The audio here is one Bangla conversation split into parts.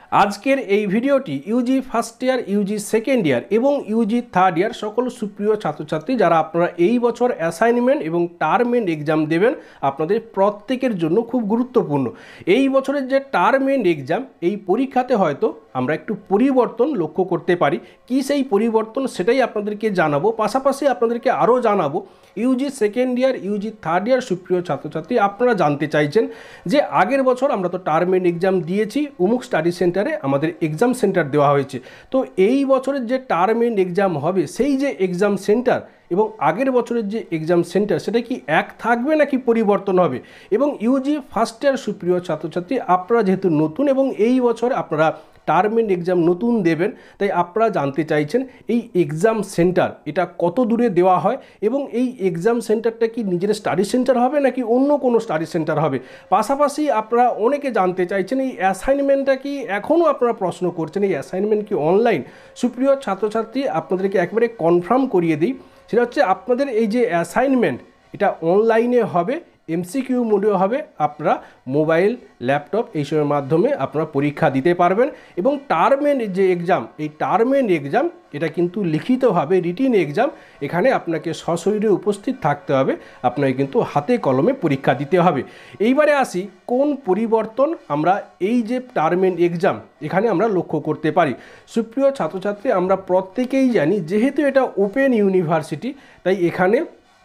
আজকের এই ভিডিওটি UG first year, UG second year এবং ইউজি থার্ড ইয়ার সকল সুপ্রিয় ছাত্রছাত্রী যারা আপনারা এই বছর অ্যাসাইনমেন্ট এবং টার্ম এন্ড এক্সাম দেবেন, আপনাদের প্রত্যেকের জন্য খুব গুরুত্বপূর্ণ। এই বছরের যে টার্ম এন্ড এক্সাম, এই পরীক্ষাতে হয়তো আমরা একটু পরিবর্তন লক্ষ্য করতে পারি। কি সেই পরিবর্তন সেটাই আপনাদেরকে জানাবো। পাশাপাশি আপনাদেরকে আরও জানাবো UG second year, UG third year সুপ্রিয় ছাত্রছাত্রী আপনারা জানতে চাইছেন যে আগের বছর আমরা তো টার্ম এন্ড এক্সাম দিয়েছি, অমুক স্টাডি সেন্টারে আমাদের এক্সাম সেন্টার দেওয়া হয়েছে। তো এই বছরের যে টার্ম এন্ড এক্সাম হবে, সেই যে এক্সাম সেন্টার এবং আগের বছরের যে এক্সাম সেন্টার সেটা কি এক থাকবে নাকি পরিবর্তন হবে? এবং ইউজি ফার্স্ট ইয়ার সুপ্রিয় ছাত্রছাত্রী আপনারা যেহেতু নতুন এবং এই বছর আপনারা টার্ম এন্ড এক্সাম নতুন দেবেন, তাই আপনারা জানতে চাইছেন এই এক্সাম সেন্টার এটা কত দূরে দেওয়া হয় এবং এই এক্সাম সেন্টারটা কি নিজের স্টাডি সেন্টার হবে নাকি অন্য কোনো স্টাডি সেন্টার হবে। পাশাপাশি আপনারা অনেকে জানতে চাইছেন এই অ্যাসাইনমেন্টটা কি, এখনও আপনারা প্রশ্ন করছেন এই অ্যাসাইনমেন্ট কি অনলাইন। সুপ্রিয় ছাত্রছাত্রী আপনাদেরকে একবারে কনফার্ম করিয়ে দিই, সেটা হচ্ছে আপনাদের এই যে অ্যাসাইনমেন্ট এটা অনলাইনে হবে, এমসিকিউ মোডেও হবে। আপনারা মোবাইল, ল্যাপটপ এইসবের মাধ্যমে আপনারা পরীক্ষা দিতে পারবেন। এবং টার্ম এন্ড যে এক্সাম, এই টার্ম এন্ড এক্সাম এটা কিন্তু লিখিতভাবে রিটিন এক্সাম, এখানে আপনাকে সশরীরে উপস্থিত থাকতে হবে, আপনাকে কিন্তু হাতে কলমে পরীক্ষা দিতে হবে। এইবারে আসি কোন পরিবর্তন আমরা এই যে টার্ম এন্ড এক্সাম এখানে আমরা লক্ষ্য করতে পারি। সুপ্রিয় ছাত্রছাত্রী আমরা প্রত্যেকেই জানি যেহেতু এটা ওপেন ইউনিভার্সিটি, তাই এখানে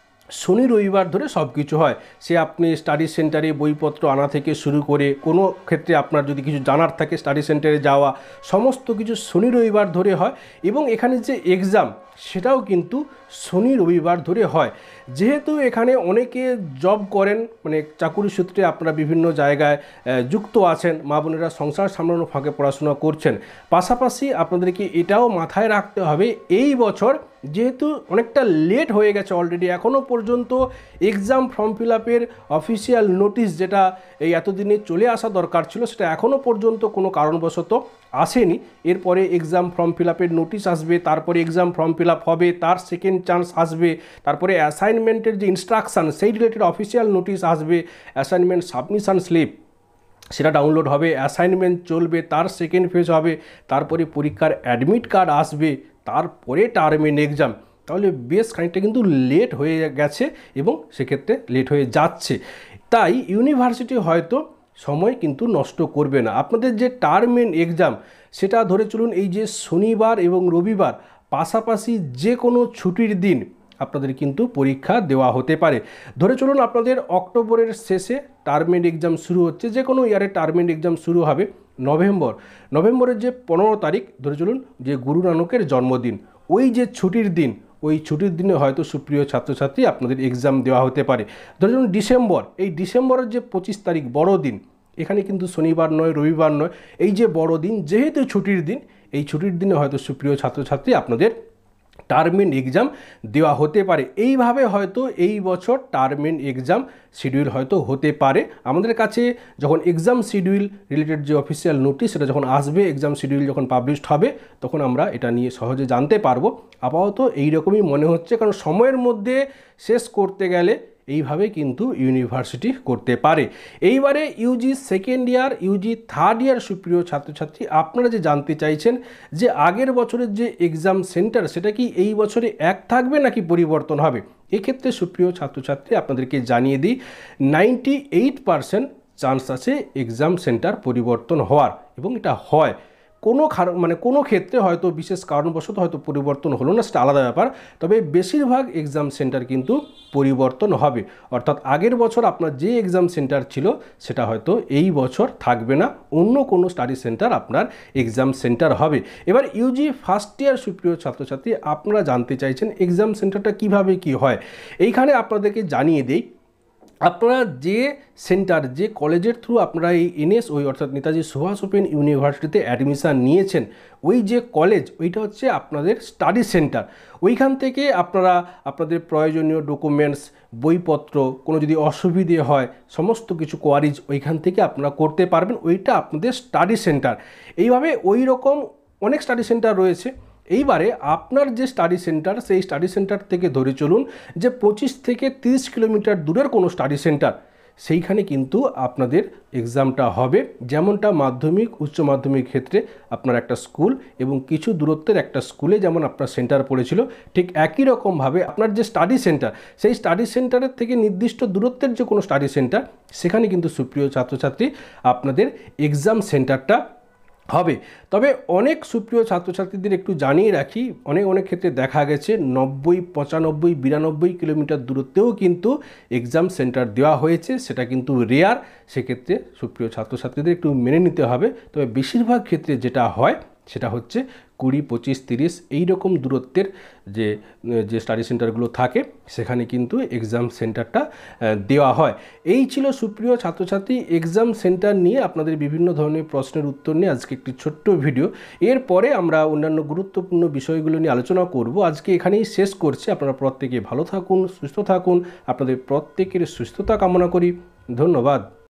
শনি রবিবার ধরে সব কিছু হয়। সে আপনি স্টাডি সেন্টারে বইপত্র আনা থেকে শুরু করে কোনো ক্ষেত্রে আপনার যদি কিছু জানার থাকে স্টাডি সেন্টারে যাওয়া, সমস্ত কিছু শনি রবিবার ধরে হয়। এবং এখানে যে এক্সাম সেটাও কিন্তু শনি রবিবার ধরে হয়। যেহেতু এখানে অনেকে জব করেন, মানে চাকুরি সূত্রে আপনারা বিভিন্ন জায়গায় যুক্ত আছেন, মা বোনেরা সংসার সামলানোর ফাঁকে পড়াশোনা করছেন। পাশাপাশি আপনাদেরকে এটাও মাথায় রাখতে হবে এই বছর যেহেতু অনেকটা লেট হয়ে গেছে অলরেডি, এখনও পর্যন্ত এক্সাম ফর্ম ফিল আপের অফিসিয়াল নোটিশ যেটা এই এতদিনে চলে আসা দরকার ছিল সেটা এখনও পর্যন্ত কোনো কারণবশত আসেনি। এরপরে এক্সাম ফর্ম ফিল আপের নোটিশ আসবে, তারপরে এক্সাম ফর্ম ফিল আপ হবে, তার সেকেন্ড চান্স আসবে, তারপরে অ্যাসাইনমেন্টের যে ইনস্ট্রাকশান সেই রিলেটেড অফিসিয়াল নোটিশ আসবে, অ্যাসাইনমেন্ট সাবমিশন স্লিপ সেটা ডাউনলোড হবে, অ্যাসাইনমেন্ট চলবে, তার সেকেন্ড ফেজ হবে, তারপরে পরীক্ষার অ্যাডমিট কার্ড আসবে, তারপরে টার্ম এন্ড এক্সাম। তাহলে বেশ খানিকটা কিন্তু লেট হয়ে গেছে এবং সেক্ষেত্রে লেট হয়ে যাচ্ছে। তাই ইউনিভার্সিটি হয়তো সময় কিন্তু নষ্ট করবে না। আপনাদের যে টার্ম এন্ড এক্সাম সেটা ধরে চলুন এই যে শনিবার এবং রবিবার পাশাপাশি যে কোনো ছুটির দিন আপনাদের কিন্তু পরীক্ষা দেওয়া হতে পারে। ধরে চলুন আপনাদের অক্টোবরের শেষে টার্ম এন্ড এক্সাম শুরু হচ্ছে, যে কোনো ইয়ারে টার্ম এন্ড এক্সাম শুরু হবে নভেম্বরের যে 15 তারিখ ধরে চলুন যে গুরু নানকের জন্মদিন, ওই যে ছুটির দিন, ওই ছুটির দিনে হয়তো সুপ্রিয় ছাত্রছাত্রী আপনাদের এক্সাম দেওয়া হতে পারে। ধরে চলুন এই ডিসেম্বরের যে 25 তারিখ বড়দিন, এখানে কিন্তু শনিবার নয় রবিবার নয়, এই যে বড়দিন যেহেতু ছুটির দিন, এই ছুটির দিনে হয়তো সুপ্রিয় ছাত্রছাত্রী আপনাদের টার্ম এন্ড এক্সাম দেওয়া হতে পারে। এইভাবে হয়তো এই বছর টার্ম এন্ড এক্সাম শিডিউল হয়তো হতে পারে। আমাদের কাছে যখন এক্সাম শিডিউল রিলেটেড যে অফিসিয়াল নোটিশ সেটা যখন আসবে, এক্সাম শিডিউল যখন পাবলিশড হবে, তখন আমরা এটা নিয়ে সহজে জানতে পারবো। আপাতত এইরকমই মনে হচ্ছে, কারণ সময়ের মধ্যে শেষ করতে গেলে এইভাবে কিন্তু ইউনিভার্সিটি করতে পারে। এইবারে UG second year, UG third year সুপ্রিয় ছাত্রছাত্রী আপনারা যে জানতে চাইছেন যে আগের বছরের যে এক্সাম সেন্টার সেটা কি এই বছরে এক থাকবে নাকি পরিবর্তন হবে। এক্ষেত্রে সুপ্রিয় ছাত্রছাত্রী আপনাদেরকে জানিয়ে দিই 98% চান্স আছে এক্সাম সেন্টার পরিবর্তন হওয়ার, এবং এটা হয়। কোনো ক্ষেত্রে হয়তো বিশেষ কারণবশত হয়তো পরিবর্তন হলো না, সেটা আলাদা ব্যাপার। তবে বেশিরভাগ এক্সাম সেন্টার কিন্তু পরিবর্তন হবে, অর্থাৎ আগের বছর আপনার যে এক্সাম সেন্টার ছিল সেটা হয়তো এই বছর থাকবে না, অন্য কোনো স্টাডি সেন্টার আপনার এক্সাম সেন্টার হবে। এবার ইউজি ফার্স্ট ইয়ার সুপ্রিয় ছাত্রছাত্রী আপনারা জানতে চাইছেন এক্সাম সেন্টারটা কিভাবে কি হয়। এইখানে আপনাদেরকে জানিয়ে দেই, আপনারা যে সেন্টার, যে কলেজের থ্রু আপনারা এই এনএসওই অর্থাৎ নেতাজি সুভাষ ওপেন ইউনিভার্সিটিতে অ্যাডমিশান নিয়েছেন, ওই যে কলেজ ওইটা হচ্ছে আপনাদের স্টাডি সেন্টার। ওইখান থেকে আপনারা আপনাদের প্রয়োজনীয় ডকুমেন্টস, বইপত্র, কোনো যদি অসুবিধে হয় সমস্ত কিছু কোয়ারিজ ওইখান থেকে আপনারা করতে পারবেন, ওইটা আপনাদের স্টাডি সেন্টার। এইভাবে ওই রকম অনেক স্টাডি সেন্টার রয়েছে। এইবারে আপনার যে স্টাডি সেন্টার, সেই স্টাডি সেন্টার থেকে ধরে চলুন যে 25 থেকে 30 কিলোমিটার দূরের কোনো স্টাডি সেন্টার, সেইখানে কিন্তু আপনাদের এক্সামটা হবে। যেমনটা মাধ্যমিক উচ্চ মাধ্যমিক ক্ষেত্রে আপনার একটা স্কুল এবং কিছু দূরত্বের একটা স্কুলে যেমন আপনার সেন্টার পড়েছিল, ঠিক একই রকমভাবে আপনার যে স্টাডি সেন্টার, সেই স্টাডি সেন্টারের থেকে নির্দিষ্ট দূরত্বের যে কোনো স্টাডি সেন্টার, সেখানে কিন্তু সুপ্রিয় ছাত্রছাত্রী আপনাদের এক্সাম সেন্টারটা হবে। তবে অনেক সুপ্রিয় ছাত্রছাত্রীদের একটু জানিয়ে রাখি, অনেক ক্ষেত্রে দেখা গেছে 90, 95, 92 কিলোমিটার দূরত্বেও কিন্তু এক্সাম সেন্টার দেওয়া হয়েছে, সেটা কিন্তু রেয়ার। সেক্ষেত্রে সুপ্রিয় ছাত্রছাত্রীদের একটু মেনে নিতে হবে। তবে বেশিরভাগ ক্ষেত্রে যেটা হয় সেটা হচ্ছে 20, 25, 30 এই রকম দূরত্বের যে স্টাডি সেন্টারগুলো থাকে সেখানে কিন্তু এক্সাম সেন্টারটা দেওয়া হয়। এই ছিল সুপ্রিয় ছাত্রছাত্রী এক্সাম সেন্টার নিয়ে আপনাদের বিভিন্ন ধরনের প্রশ্নের উত্তর নিয়ে আজকে একটি ছোট্ট ভিডিও। এরপরে আমরা অন্যান্য গুরুত্বপূর্ণ বিষয়গুলো নিয়ে আলোচনা করব। আজকে এখানেই শেষ করছি। আপনারা প্রত্যেকে ভালো থাকুন, সুস্থ থাকুন। আপনাদের প্রত্যেকের সুস্থতা কামনা করি। ধন্যবাদ।